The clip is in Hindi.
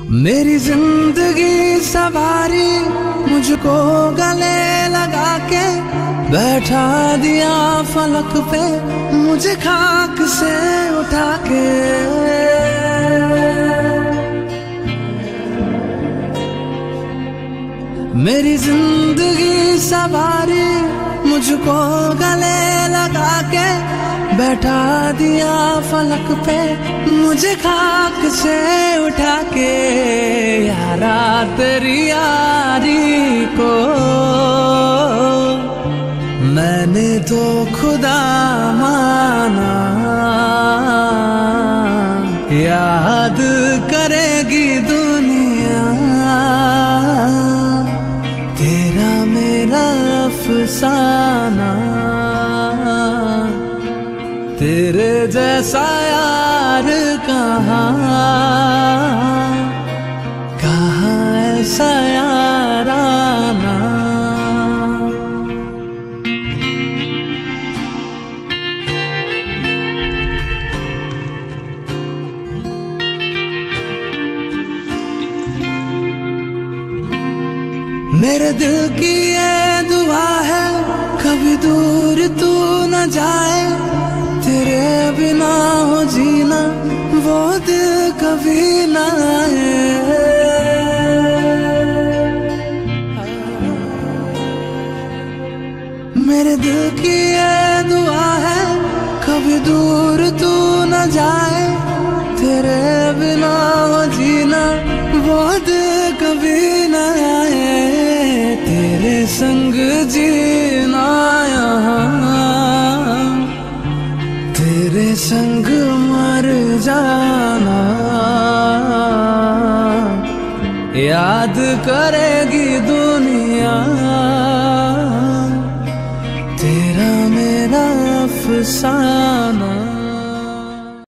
मेरी जिंदगी सवारी मुझको गले लगा के बैठा दिया फलक पे मुझे खाक से उठा के। मेरी जिंदगी सवारी मुझको गले लगा के बैठा दिया फलक पे मुझे खाक से उठा के। यारा तेरी यारी को मैंने तो खुदा माना, याद करेगी दुनिया तेरा मेरा अफसाना। तेरे जैसा यार कहाँ ऐसा याराना। मेरे दिल की ये दुआ है कभी दूर तू न जाए, तेरे बिना हो जीना वो दिल कभी ना आए। मेरे दिल की ये दुआ है कभी दूर तू न जाए, तेरे बिना हो जीना वो दिल कभी ना आए। तेरे संग जीना यहाँ तेरे संग मर जाना, याद करेगी दुनिया तेरा मेरा अफसाना।